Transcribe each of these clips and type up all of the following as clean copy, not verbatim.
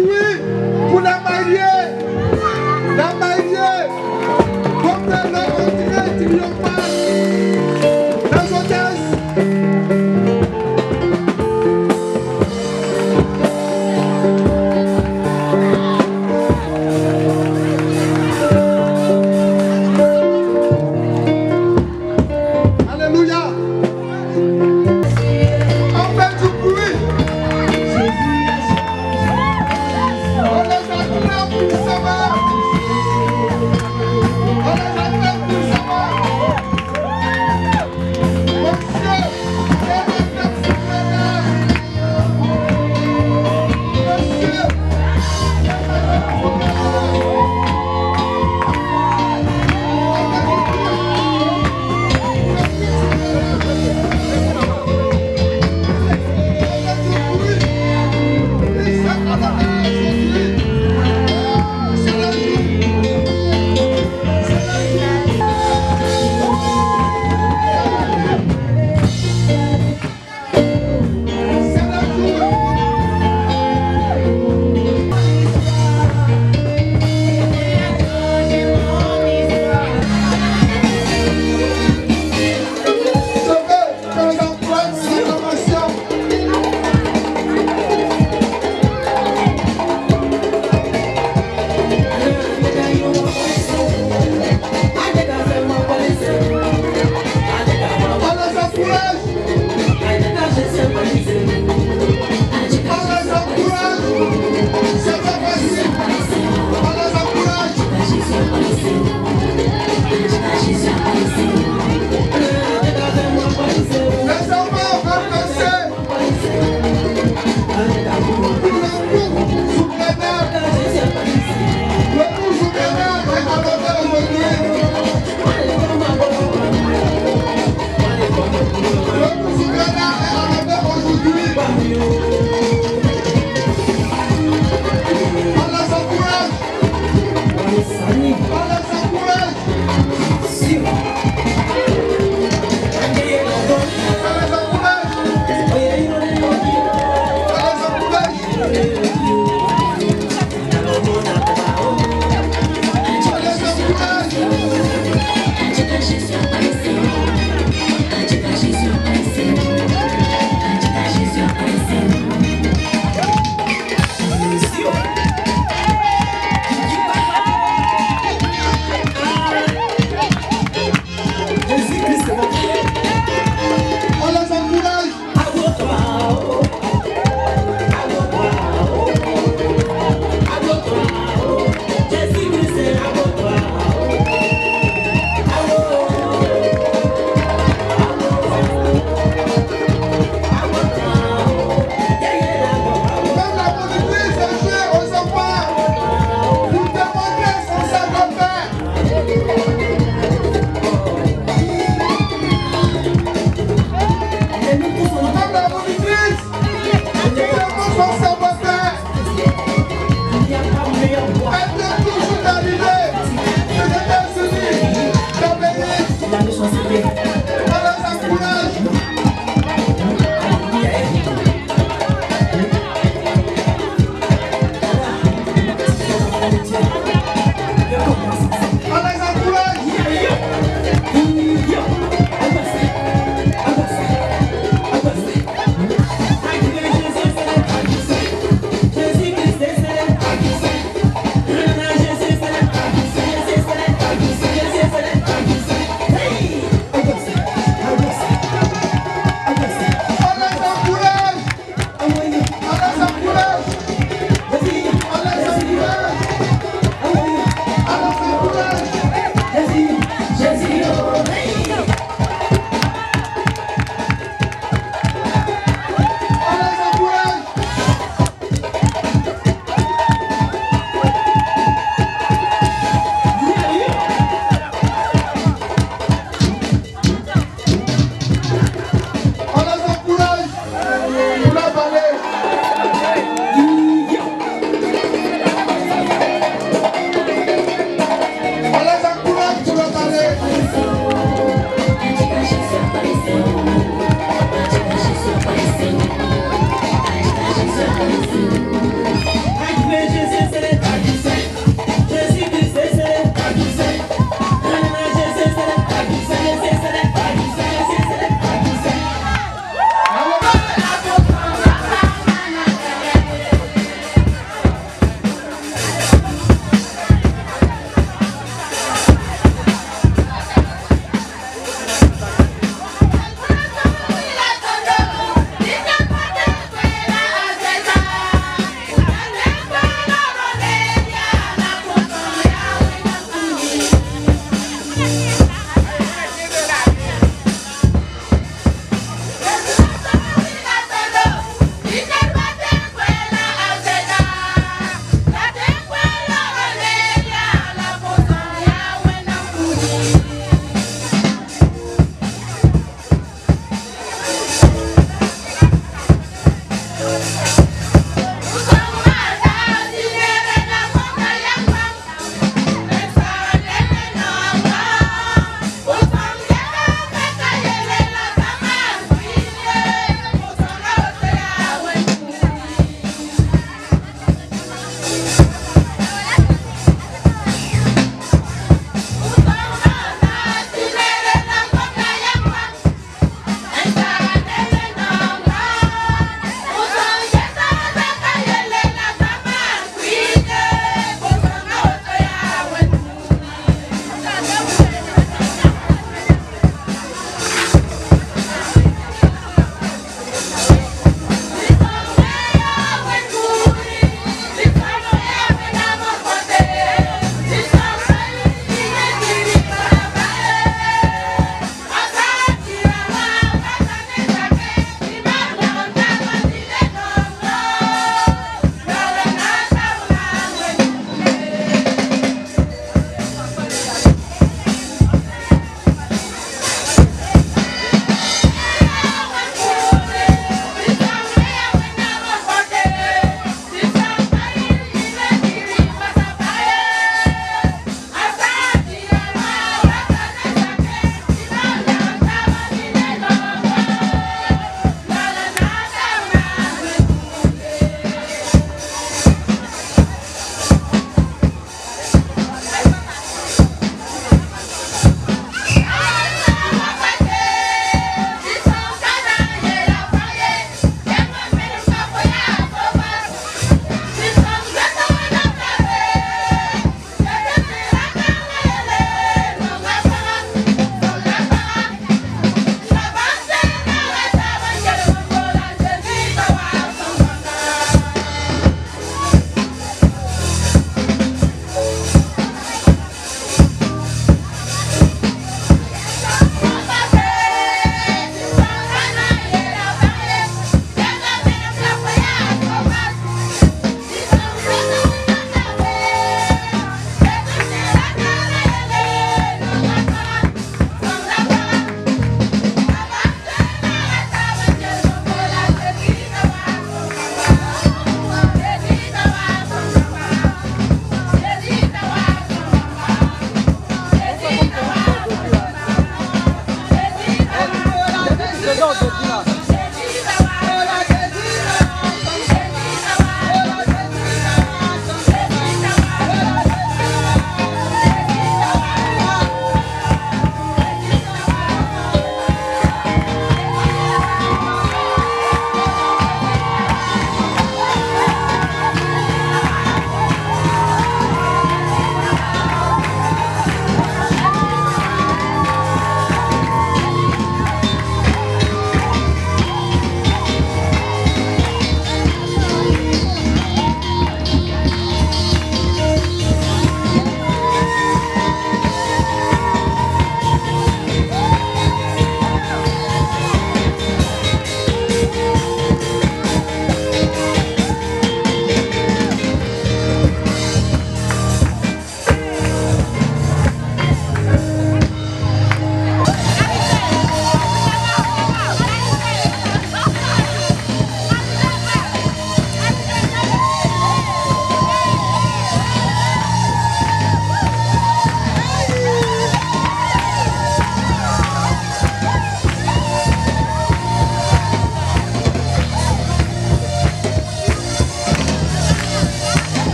bruit pour la mariée. La mariée, comme elle est entrée triomphale. Les hôtesses. Alléluia. On fait du bruit. On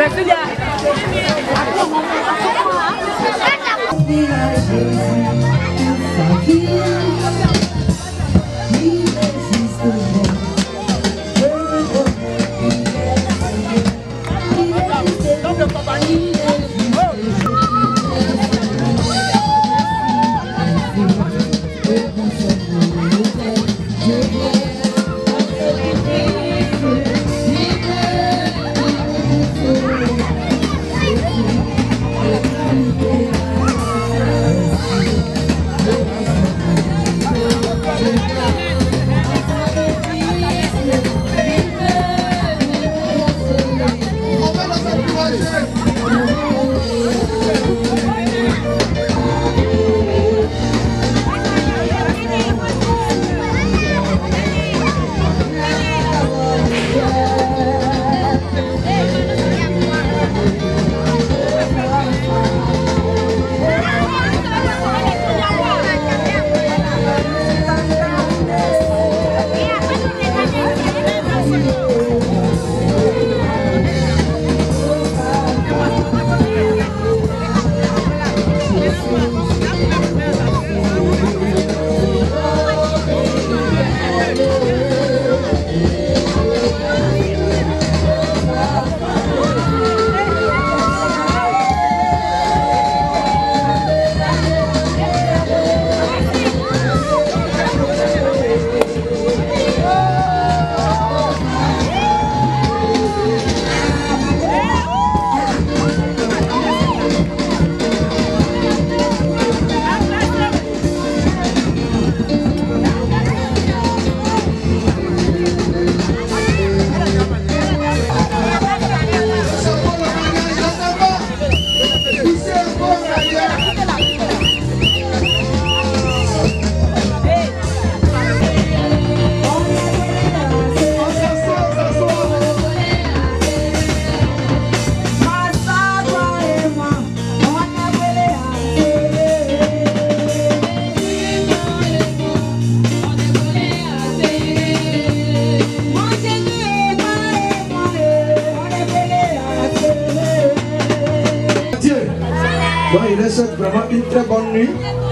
Bon, il leur souhaite vraiment une très bonne nuit.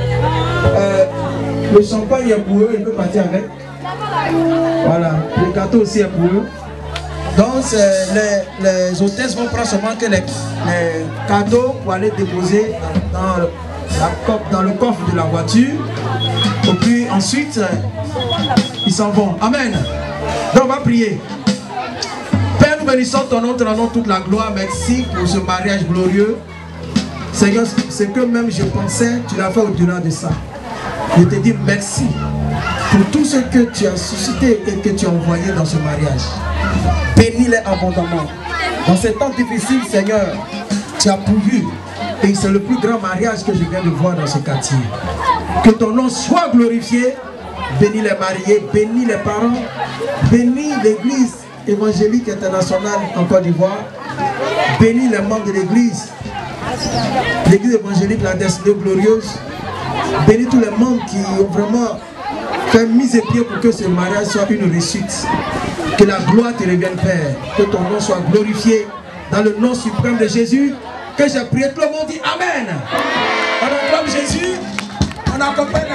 Le champagne est pour eux, il peut partir avec. Voilà, le gâteau aussi est pour eux. Donc les hôtesses vont prendre seulement que les cadeaux pour aller déposer dans le coffre de la voiture. Et puis ensuite, ils s'en vont. Amen. Donc on va prier. Père, nous bénissons ton nom, te rendons toute la gloire. Merci pour ce mariage glorieux. Seigneur, ce que même je pensais, tu l'as fait au-delà de ça. Je te dis merci pour tout ce que tu as suscité et que tu as envoyé dans ce mariage. Bénis-les abondamment. Dans ces temps difficiles, Seigneur, tu as pourvu. Et c'est le plus grand mariage que je viens de voir dans ce quartier. Que ton nom soit glorifié. Bénis les mariés, bénis les parents, bénis l'église évangélique internationale en Côte d'Ivoire. Bénis les membres de l'église évangélique La Destinée Glorieuse. Bénis tous les membres qui ont vraiment fait mise et pied pour que ce mariage soit une réussite. Que la gloire te revienne, Père. Que ton nom soit glorifié dans le nom suprême de Jésus. Que j'ai prié, tout le monde dit Amen. On acclame Jésus, on accompagne.